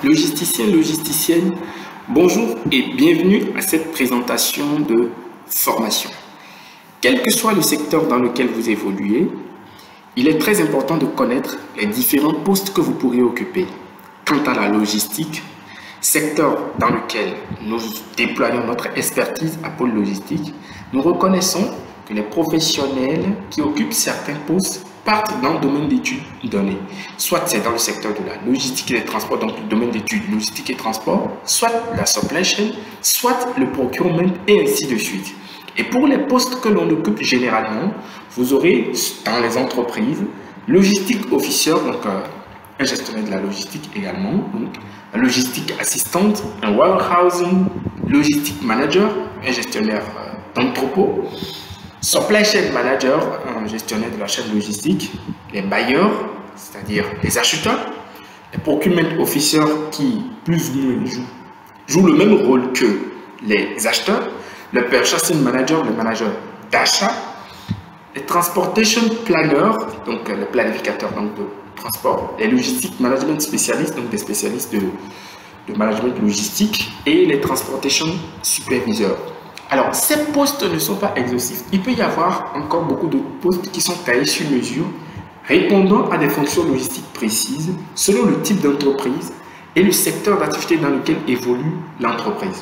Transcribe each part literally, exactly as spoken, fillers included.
Logisticiens, logisticiennes, bonjour et bienvenue à cette présentation de formation. Quel que soit le secteur dans lequel vous évoluez, il est très important de connaître les différents postes que vous pourrez occuper. Quant à la logistique, secteur dans lequel nous déployons notre expertise à Pôle Logistique, nous reconnaissons que les professionnels qui occupent certains postes partent dans le domaine d'études donné. Soit c'est dans le secteur de la logistique et des transports, donc le domaine d'études logistique et transport, soit la supply chain, soit le procurement et ainsi de suite. Et pour les postes que l'on occupe généralement, vous aurez dans les entreprises, logistique officer, donc euh, un gestionnaire de la logistique également, donc un logistique assistante, un warehousing, logistique manager, un gestionnaire euh, d'entrepôt, supply chain manager, un gestionnaire de la chaîne logistique, les bailleurs, c'est-à-dire les acheteurs, les procurement officers qui plus ou moins jouent, jouent le même rôle que les acheteurs, le purchasing manager, le manager d'achat, les transportation planners, donc les planificateurs donc, de transport, les logistic management spécialistes, donc des spécialistes de, de management logistique, et les transportation superviseurs. Alors, ces postes ne sont pas exhaustifs. Il peut y avoir encore beaucoup de postes qui sont taillés sur mesure, répondant à des fonctions logistiques précises, selon le type d'entreprise et le secteur d'activité dans lequel évolue l'entreprise.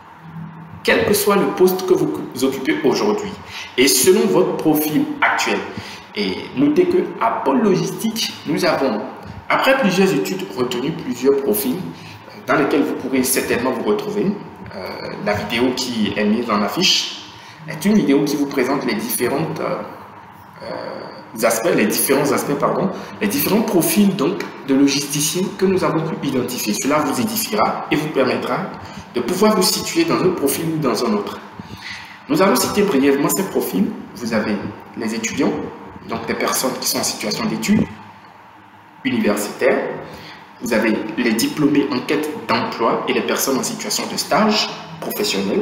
Quel que soit le poste que vous occupez aujourd'hui, et selon votre profil actuel, et notez qu'à Pôle Logistique, nous avons, après plusieurs études, retenu plusieurs profils dans lesquels vous pourrez certainement vous retrouver. Euh, la vidéo qui est mise en affiche est une vidéo qui vous présente les différentes euh, euh, aspects, les différents aspects, pardon, les différents profils donc de logisticiens que nous avons pu identifier. Cela vous édifiera et vous permettra de pouvoir vous situer dans un profil ou dans un autre. Nous allons citer brièvement ces profils. Vous avez les étudiants, donc des personnes qui sont en situation d'études universitaires. Vous avez les diplômés en quête d'emploi et les personnes en situation de stage professionnel.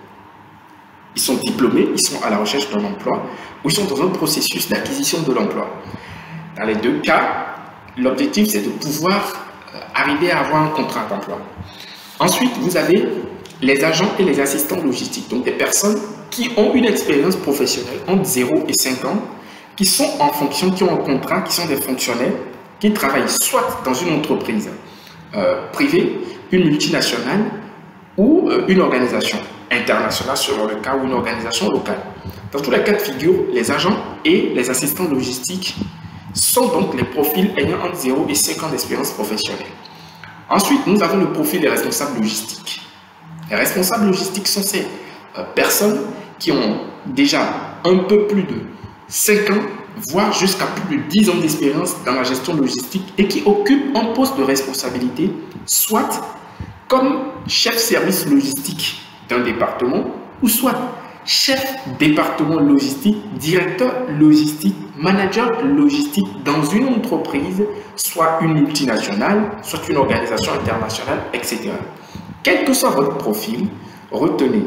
Ils sont diplômés, ils sont à la recherche d'un emploi ou ils sont dans un processus d'acquisition de l'emploi. Dans les deux cas, l'objectif c'est de pouvoir arriver à avoir un contrat d'emploi. Ensuite, vous avez les agents et les assistants logistiques, donc des personnes qui ont une expérience professionnelle entre zéro et cinq ans, qui sont en fonction, qui ont un contrat, qui sont des fonctionnaires, qui travaillent soit dans une entreprise euh, privée, une multinationale ou euh, une organisation internationale selon le cas ou une organisation locale. Dans tous les cas de figure, les agents et les assistants logistiques sont donc les profils ayant entre zéro et cinq ans d'expérience professionnelle. Ensuite, nous avons le profil des responsables logistiques. Les responsables logistiques sont ces euh, personnes qui ont déjà un peu plus de cinq ans, voire jusqu'à plus de dix ans d'expérience dans la gestion logistique et qui occupent un poste de responsabilité, soit comme chef service logistique d'un département, ou soit chef département logistique, directeur logistique, manager logistique dans une entreprise, soit une multinationale, soit une organisation internationale, et cetera. Quel que soit votre profil, retenez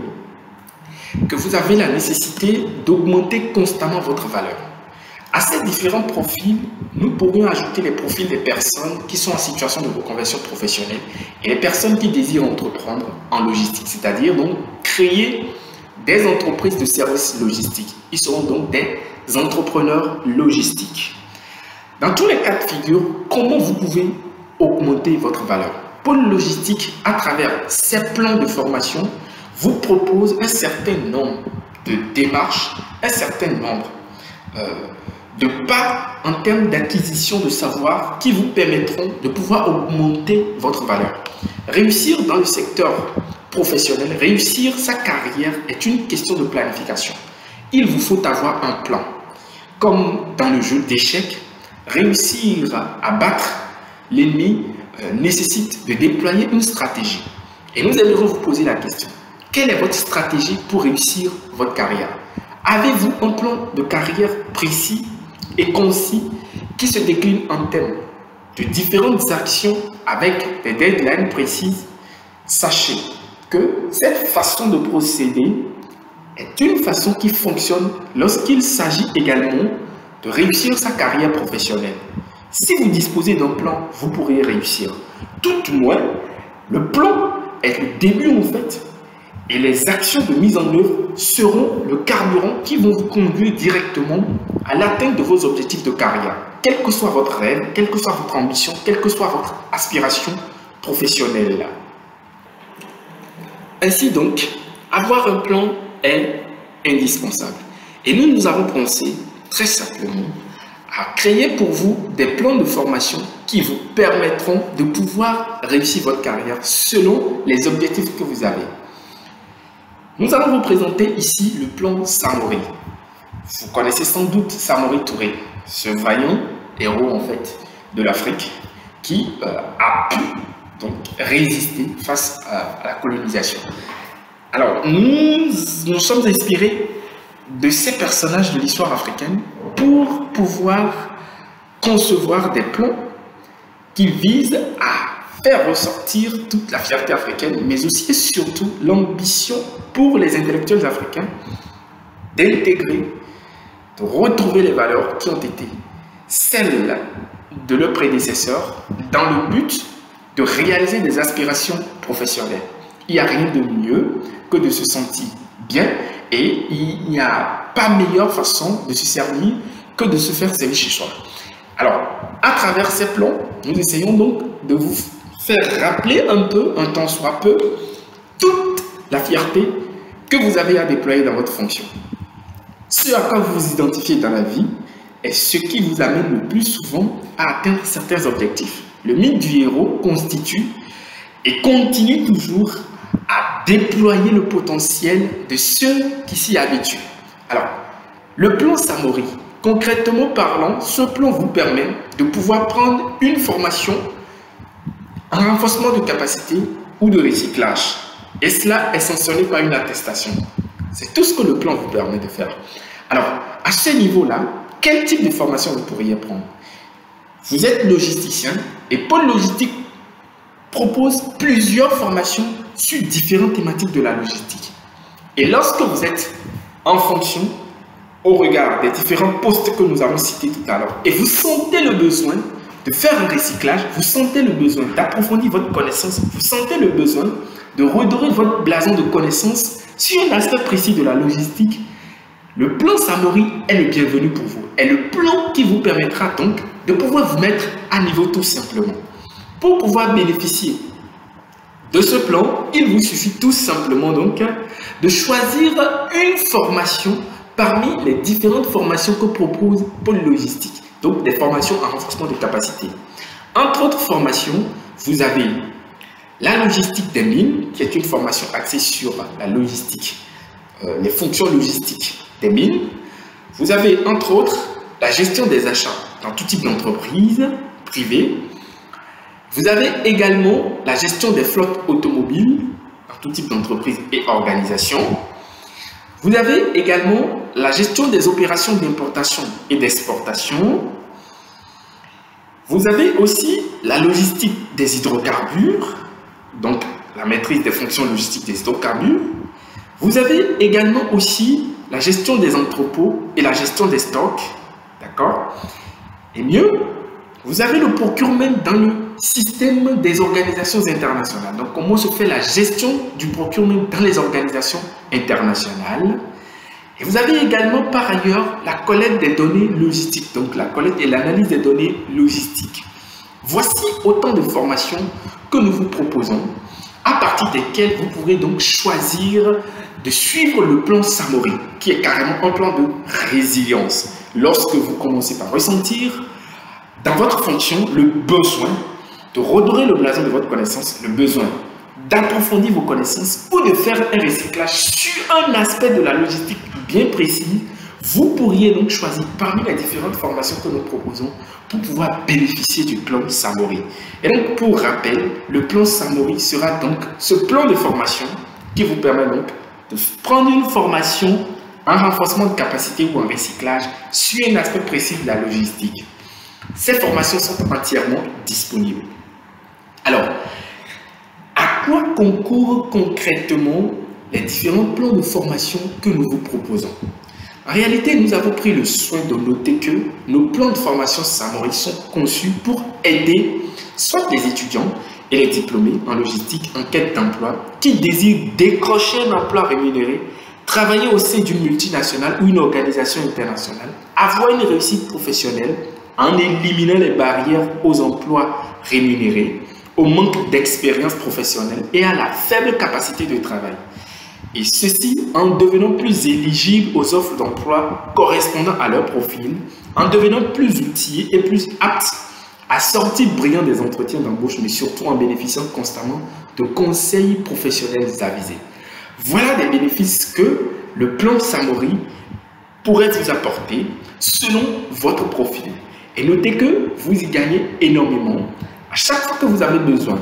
que vous avez la nécessité d'augmenter constamment votre valeur. À ces différents profils, nous pourrions ajouter les profils des personnes qui sont en situation de reconversion professionnelle et les personnes qui désirent entreprendre en logistique, c'est-à-dire donc créer des entreprises de services logistiques. Ils seront donc des entrepreneurs logistiques. Dans tous les cas de figure, comment vous pouvez augmenter votre valeur? Pôle Logistique, à travers ses plans de formation, vous propose un certain nombre de démarches, un certain nombre euh, de pas en termes d'acquisition de savoir qui vous permettront de pouvoir augmenter votre valeur. Réussir dans le secteur professionnel, réussir sa carrière est une question de planification. Il vous faut avoir un plan. Comme dans le jeu d'échecs, réussir à battre l'ennemi euh, nécessite de déployer une stratégie. Et nous aimerons vous poser la question. Quelle est votre stratégie pour réussir votre carrière? Avez-vous un plan de carrière précis et concis qui se décline en termes de différentes actions avec des deadlines précises? Sachez que cette façon de procéder est une façon qui fonctionne lorsqu'il s'agit également de réussir sa carrière professionnelle. Si vous disposez d'un plan, vous pourrez réussir. Tout au moins, Le plan est le début en fait, et les actions de mise en œuvre seront le carburant qui vont vous conduire directement à l'atteinte de vos objectifs de carrière. Quel que soit votre rêve, quelle que soit votre ambition, quelle que soit votre aspiration professionnelle. Ainsi donc, avoir un plan est indispensable. Et nous, nous avons pensé très simplement à créer pour vous des plans de formation qui vous permettront de pouvoir réussir votre carrière selon les objectifs que vous avez. Nous allons vous présenter ici le plan Samori. Vous connaissez sans doute Samori Touré, ce vaillant héros en fait de l'Afrique qui euh, a pu donc résister face à, à la colonisation. Alors, nous nous sommes inspirés de ces personnages de l'histoire africaine pour pouvoir concevoir des plans qui visent à faire ressortir toute la fierté africaine, mais aussi et surtout l'ambition pour les intellectuels africains d'intégrer, de retrouver les valeurs qui ont été celles de leurs prédécesseurs dans le but de réaliser des aspirations professionnelles. Il n'y a rien de mieux que de se sentir bien et il n'y a pas meilleure façon de se servir que de se faire servir chez soi. Alors, à travers ces plans, nous essayons donc de vous faire rappeler un peu, un tant soit peu, toute la fierté que vous avez à déployer dans votre fonction. Ce à quoi vous vous identifiez dans la vie est ce qui vous amène le plus souvent à atteindre certains objectifs. Le mythe du héros constitue et continue toujours à déployer le potentiel de ceux qui s'y habituent. Alors, le plan Samori, concrètement parlant, ce plan vous permet de pouvoir prendre une formation en renforcement de capacité ou de recyclage. Et cela est sanctionné par une attestation. C'est tout ce que le plan vous permet de faire. Alors, à ce niveau-là, quel type de formation vous pourriez prendre? Vous êtes logisticien et Pôle Logistique propose plusieurs formations sur différentes thématiques de la logistique. Et lorsque vous êtes en fonction, au regard des différents postes que nous avons cités tout à l'heure, et vous sentez le besoin de faire un recyclage, vous sentez le besoin d'approfondir votre connaissance, vous sentez le besoin de redorer votre blason de connaissances sur un aspect précis de la logistique, le plan Samori est le bienvenu pour vous. Est le plan qui vous permettra donc de pouvoir vous mettre à niveau tout simplement. Pour pouvoir bénéficier de ce plan, il vous suffit tout simplement donc de choisir une formation parmi les différentes formations que propose Pôle Logistique. Donc des formations en renforcement de capacité. Entre autres formations, vous avez la logistique des mines, qui est une formation axée sur la logistique, euh, les fonctions logistiques des mines. Vous avez entre autres la gestion des achats dans tout type d'entreprise privée. Vous avez également la gestion des flottes automobiles dans tout type d'entreprise et organisation. Vous avez également la gestion des opérations d'importation et d'exportation. Vous avez aussi la logistique des hydrocarbures, donc la maîtrise des fonctions logistiques des hydrocarbures. Vous avez également aussi la gestion des entrepôts et la gestion des stocks, d'accord? Et mieux, vous avez le procurement dans le système des organisations internationales. Donc, comment se fait la gestion du procurement dans les organisations internationales? Et vous avez également par ailleurs la collecte des données logistiques, donc la collecte et l'analyse des données logistiques. Voici autant de formations que nous vous proposons, à partir desquelles vous pourrez donc choisir de suivre le plan Samori, qui est carrément un plan de résilience. Lorsque vous commencez par ressentir dans votre fonction le besoin de redorer le blason de votre connaissance, le besoin d'approfondir vos connaissances ou de faire un recyclage sur un aspect de la logistique bien précis, vous pourriez donc choisir parmi les différentes formations que nous proposons pour pouvoir bénéficier du plan Samori. Et donc, pour rappel, le plan Samori sera donc ce plan de formation qui vous permet donc de prendre une formation en renforcement de capacité ou en recyclage sur un aspect précis de la logistique. Ces formations sont entièrement disponibles. Alors, à quoi concourent concrètement les différents plans de formation que nous vous proposons? En réalité, nous avons pris le soin de noter que nos plans de formation Samori sont conçus pour aider soit les étudiants et les diplômés en logistique en quête d'emploi qui désirent décrocher un emploi rémunéré, travailler au sein d'une multinationale ou une organisation internationale, avoir une réussite professionnelle en éliminant les barrières aux emplois rémunérés, au manque d'expérience professionnelle et à la faible capacité de travail. Et ceci en devenant plus éligibles aux offres d'emploi correspondant à leur profil, en devenant plus outillés et plus aptes à sortir brillant des entretiens d'embauche, mais surtout en bénéficiant constamment de conseils professionnels avisés. Voilà des bénéfices que le plan Samori pourrait vous apporter selon votre profil. Et notez que vous y gagnez énormément. À chaque fois que vous avez besoin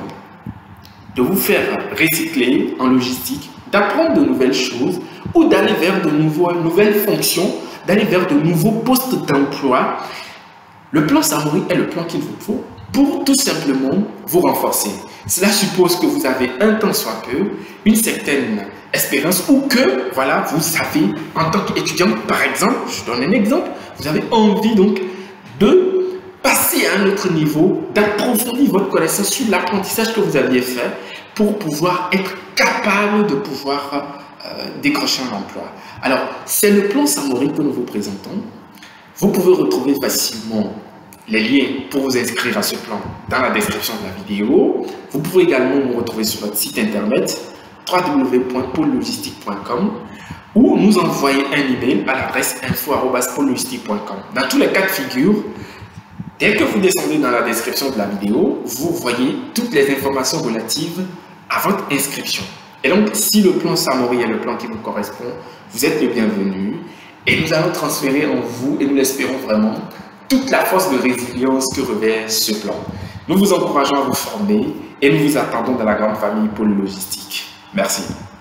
de vous faire recycler en logistique, d'apprendre de nouvelles choses ou d'aller vers de nouveaux, nouvelles fonctions, d'aller vers de nouveaux postes d'emploi, le plan Samori est le plan qu'il vous faut pour tout simplement vous renforcer. Cela suppose que vous avez un tant soit peu, une certaine expérience ou que, voilà, vous savez, en tant qu'étudiant, par exemple, je donne un exemple, vous avez envie donc de passer à un autre niveau, d'approfondir votre connaissance sur l'apprentissage que vous aviez fait pour pouvoir être capable de pouvoir euh, décrocher un emploi. Alors, c'est le plan Samori que nous vous présentons. Vous pouvez retrouver facilement les liens pour vous inscrire à ce plan dans la description de la vidéo. Vous pouvez également nous retrouver sur notre site internet w w w point pôle logistique point com ou nous envoyer un email à l'adresse info arobase pôle logistique point com. Dans tous les cas de figure, dès que vous descendez dans la description de la vidéo, vous voyez toutes les informations relatives à votre inscription. Et donc, si le plan Samori est le plan qui vous correspond, vous êtes le bienvenu et nous allons transférer en vous, et nous l'espérons vraiment, toute la force de résilience que revêt ce plan. Nous vous encourageons à vous former et nous vous attendons dans la grande famille Pôle Logistique. Merci.